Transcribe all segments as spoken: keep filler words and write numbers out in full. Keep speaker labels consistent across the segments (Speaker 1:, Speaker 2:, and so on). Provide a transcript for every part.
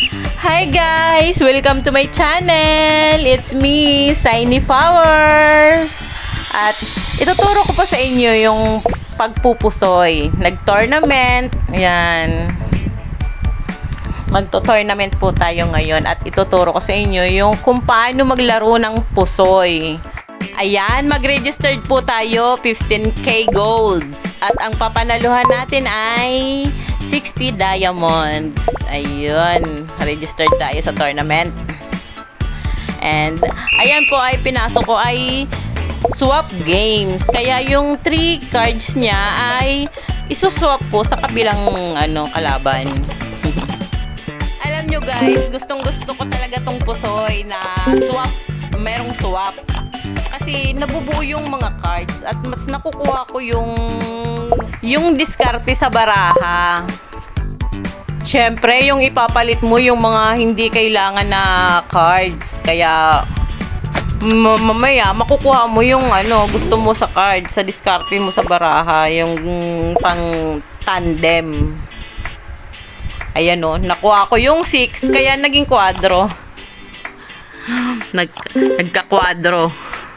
Speaker 1: Hi guys! Welcome to my channel! It's me, Shiny Flowers! At ituturo ko po sa inyo yung pagpupusoy. Nag-tournament. Ayan. Magto-tournament po tayo ngayon at ituturo ko sa inyo yung kung paano maglaro ng pusoy. Ayan, mag-registered po tayo, fifteen K golds. At ang papanaluhan natin ay sixty diamonds. Ayun, registered tayo sa tournament. And ayan po ay pinasok ko ay swap games. Kaya yung three cards niya ay isuswap po sa kabilang ano kalaban. Alam nyo guys, gustong gusto ko talaga tong pusoy na swap, merong swap. Kasi nabubuo yung mga cards at mas nakukuha ko yung yung diskarte sa baraha. Syempre, yung ipapalit mo yung mga hindi kailangan na cards. Kaya mamaya makukuha mo yung ano gusto mo sa cards, sa diskarte mo sa baraha, yung pang tandem. Ayan o, nakuha ko yung six kaya naging kwadro. Nag nagka-kwadro.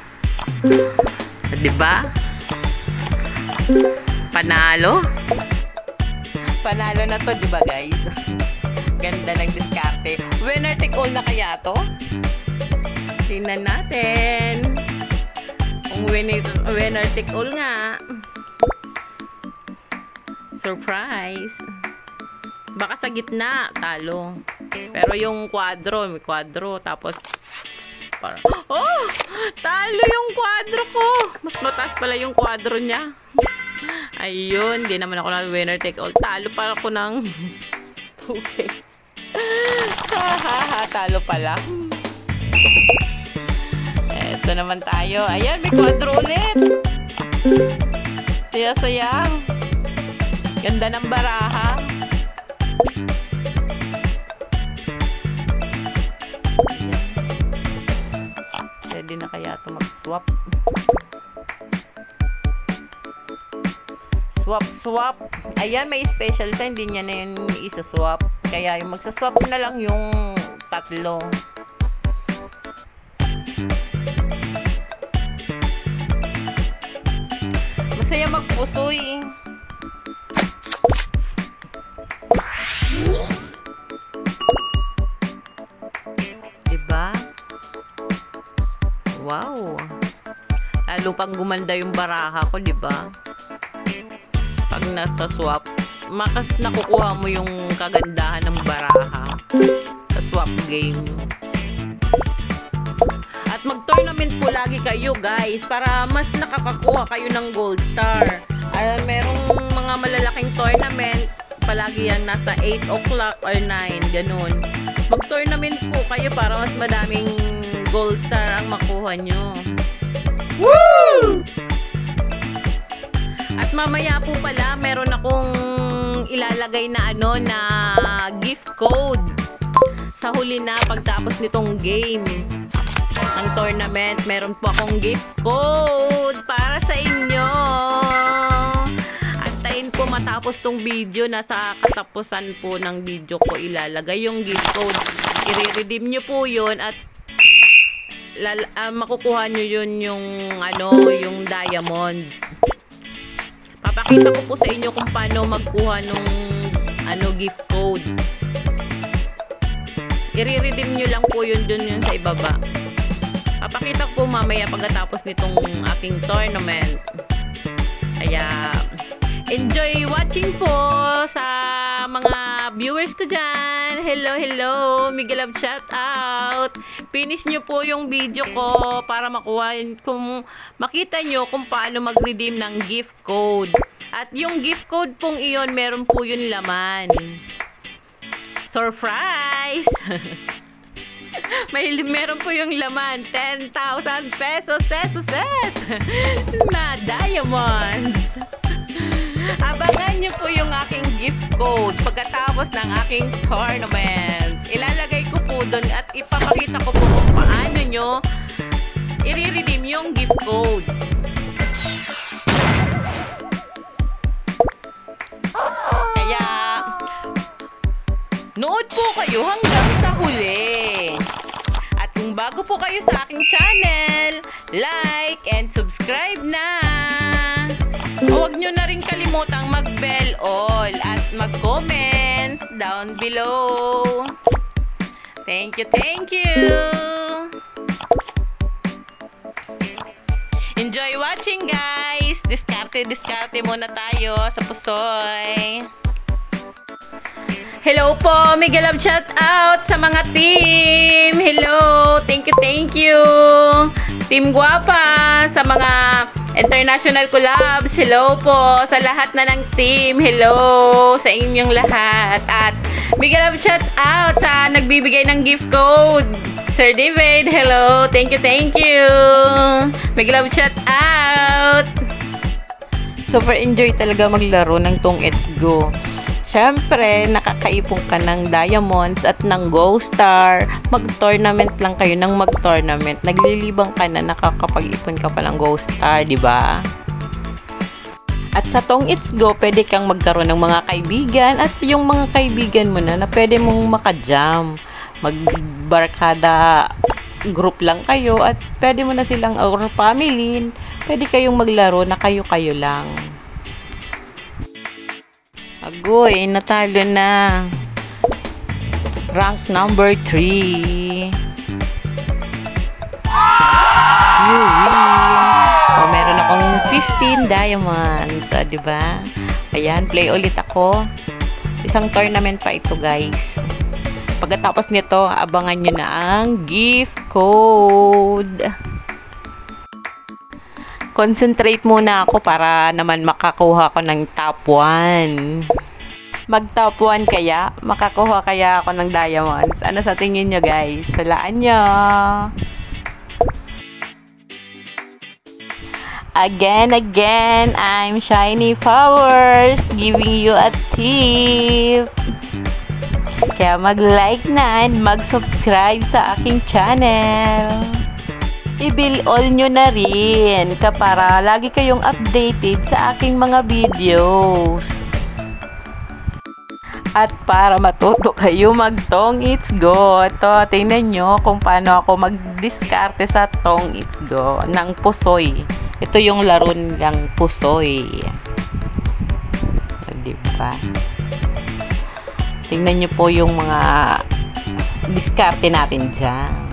Speaker 1: Diba? Panalo? Panalo na to, diba guys? Ganda ng diskarte. Winner take all na kaya to? Tingnan natin. Kung winner, winner take all nga. Surprise. Baka sa gitna, talo. Pero yung kwadro, may kwadro. Tapos, parang, oh! Talo yung kwadro ko! Mas mataas pala yung kwadro niya. Ayun, di naman ako na winner take all. Talo para ako ng two K. Hahaha, talo pala. Eto naman tayo. Ayan, may kwadro ulit. Saya-saya. Ganda ng baraha. Pwede na kaya ito mag-swap. Swap, swap. Ayan, may special sign. Hindi niya na yun isa-swap. Kaya yung magsaswap na lang yung tatlo. Masaya magpusoy. Diba? Wow. Lalo pang gumanda yung baraha ko, diba? Pag nasa swap, makas nakukuha mo yung kagandahan ng baraha sa swap game. At mag-tournament po lagi kayo guys para mas nakakakuha kayo ng gold star. Ay, merong mga malalaking tournament, palagi yan nasa eight o'clock or nine, ganun. Mag-tournament po kayo para mas madaming gold star ang makuha nyo. Woo! At mamaya po pala, meron akong ilalagay na ano na gift code sa huli na pagtapos nitong game. Ang tournament, meron po akong gift code para sa inyo. Antayin po matapos tong video, nasa katapusan po ng video ko ilalagay yung gift code. I-redeem nyo po yun at lala, uh, makukuha nyo yun yung ano, yung diamonds. Papakita ko po sa inyo kung paano magkuha nung ano gift code. I-redeem nyo lang po yun dun yun sa ibaba. Papakita ko po mamaya pagkatapos nitong aking tournament. Kaya enjoy watching po sa mga viewers ko dyan. Hello, hello. Miguel Love shout out. Finish nyo po yung video ko para makuha, kung makita nyo kung paano mag-redeem ng gift code. At yung gift code pong iyon, meron po yun laman. Surprise! May meron po yung laman. ten thousand pesos, pesos, pesos na diamonds. Abangan nyo po yung aking gift code pagkatapos ng aking tournament. Ilalagay ko po doon at ipapakita ko po kung paano nyo i-redeem yung gift code. Kaya nood po kayo hanggang sa huli. At kung bago po kayo sa aking channel, like and subscribe na. Huwag nyo na rin kalimutang mag-bell all at mag-comments down below. Thank you, thank you. Enjoy watching, guys. Diskarte-diskarte muna tayo sa pusoy. Hello po, mega love shout out sa mga team. Hello, thank you, thank you. Team Guapa, sa mga international collabs. Hello po sa lahat na ng team. Hello sa inyong lahat. At mega love shout out sa nagbibigay ng gift code, Sir David. Hello, thank you, thank you. Mega love shout out. Super enjoy talaga maglaro ng TongitsGo. Siyempre, nakakaipon ka ng diamonds at ng gostar. Mag-tournament lang kayo ng mag-tournament. Naglilibang ka na, nakakapag-ipon ka pa ng gostar, di ba? At sa TongitsGo, pwede kang magkaroon ng mga kaibigan at yung mga kaibigan mo na na pwede mong makajam. Magbarkada group lang kayo at pwede mo na silang or family. Pwede kayong maglaro na kayo-kayo lang. Agoy, natalo na. Rank number three. You win. O, meron akong fifteen diamonds. O, diba? Ayan, play ulit ako. Isang tournament pa ito, guys. Pagkatapos nito, abangan nyo na ang gift code. Concentrate muna ako para naman makakuha ko ng top one. Mag top one kaya? Makakuha kaya ako ng diamonds? Ano sa tingin nyo, guys? Salaan nyo! Again, again, I'm Shiny Flowers giving you a tip. Kaya mag-like na and mag-subscribe sa aking channel. I-bill all nyo na rin para lagi kayong updated sa aking mga videos. At para matuto kayo mag-TongitsGo. Ito, tingnan nyo kung paano ako mag-diskarte sa TongitsGo ng pusoy. Ito yung laro nilang pusoy. Diba? Tingnan nyo po yung mga diskarte natin dyan.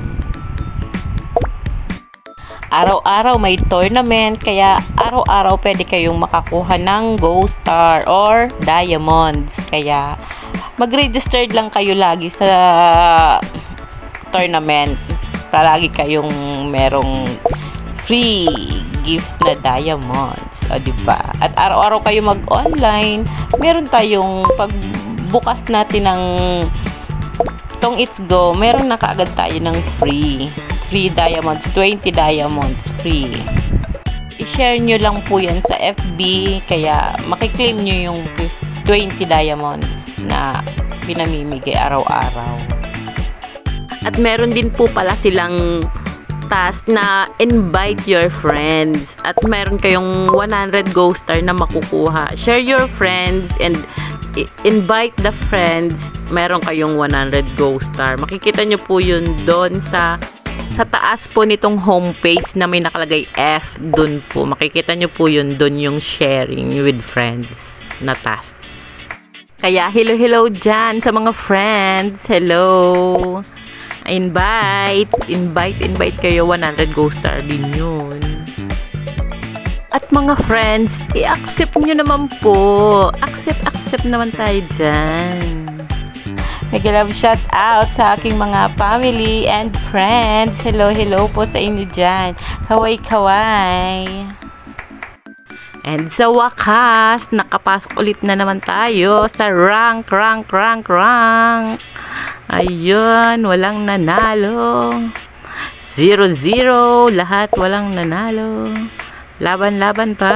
Speaker 1: Araw-araw may tournament, kaya araw-araw pwede kayong makakuha ng gostar or diamonds. Kaya mag-registered lang kayo lagi sa tournament. Palagi kayong merong free gift na diamonds. O, diba? At araw-araw kayo mag-online. Meron tayong pagbukas natin ng TongitsGo, meron na kaagad tayo ng free. Free diamonds, twenty diamonds free. I-share nyo lang po yan sa F B, kaya makiklaim nyo yung twenty diamonds na pinamimigay araw-araw. At meron din po pala silang task na invite your friends. At meron kayong one hundred gostar na makukuha. Share your friends and invite the friends. Meron kayong one hundred gostar. Makikita nyo po yun doon sa Sa taas po nitong homepage na may nakalagay F, dun po. Makikita nyo po yun, dun yung sharing with friends na task. Kaya hello hello dyan sa mga friends. Hello. Invite. Invite, invite kayo. one hundred gostar din yun. At mga friends, i-accept nyo naman po. Accept, accept naman tayo dyan. Nag-love shout out sa aking mga family and friends. Hello, hello po sa inyo dyan. Kaway-kaway. And sa wakas, nakapasok ulit na naman tayo sa rank, rank, rank, rank. Ayun, walang nanalo. Zero, zero. Lahat walang nanalo. Laban-laban pa.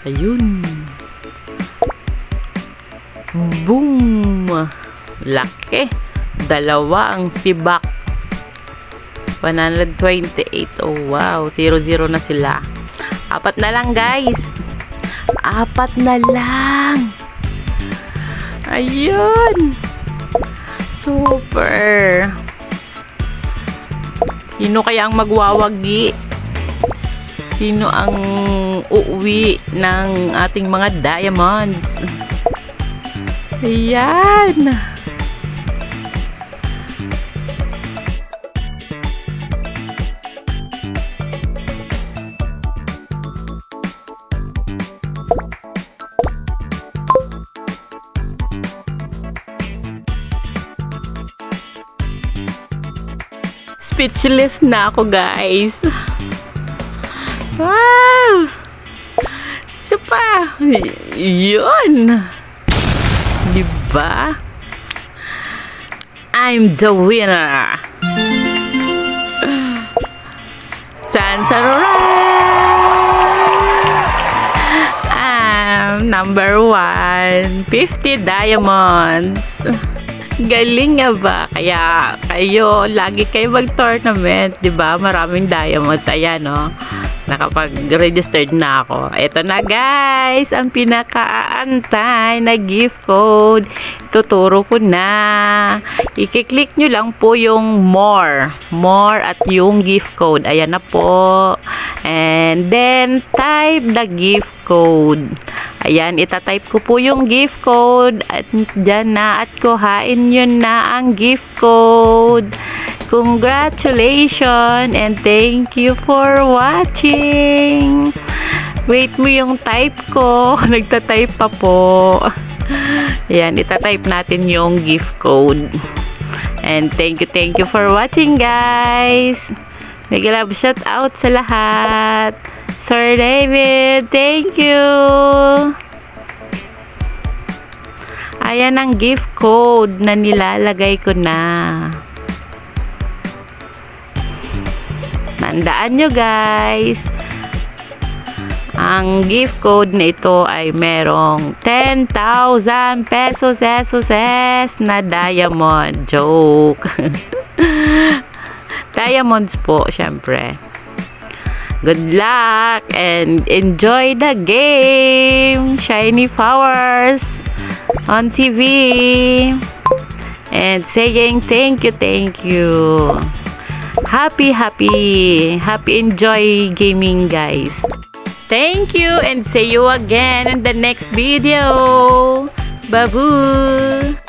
Speaker 1: Ayun. Boom! Laki. Dalawa ang sibak. one twenty-eight. Oh, wow. zero zero na sila. Apat na lang, guys. Apat na lang. Ayun. Super. Sino kaya ang magwawagi? Sino ang uuwi ng ating mga diamonds? Ayan. Speechless na ako, guys. Wow! Isa pa. Yun. Diba? I'm the winner. Chancharora! I'm number one. fifty diamonds. Galing nga ba? Kaya kayo, lagi kayo mag-tournament, di ba? Maraming diamonds. Ayan, no? Nakapag-registered na ako. Ito na, guys, ang pinakaantay na gift code. Tuturo ko na. I-click nyo lang po yung more. More at yung gift code. Ayan na po. And then, type the gift code. Ayan, itatype ko po yung gift code. At dyan na. At kuhain nyo na ang gift code. Congratulations and thank you for watching. Wait mo yung type ko. Nagtatype pa po. Ayan, itatype natin yung gift code. And thank you, thank you for watching, guys. Nag-love shout out sa lahat. Sir David, thank you. Ayan ang gift code na nilalagay ko na. Tandaan nyo, guys, ang gift code na ito ay merong ten thousand pesos esos na diamond. Joke. Diamonds po, syempre. Good luck and enjoy the game. Shiny flowers on T V. And saying thank you, thank you. Happy, happy, happy enjoy gaming, guys. Thank you and see you again in the next video. Babu.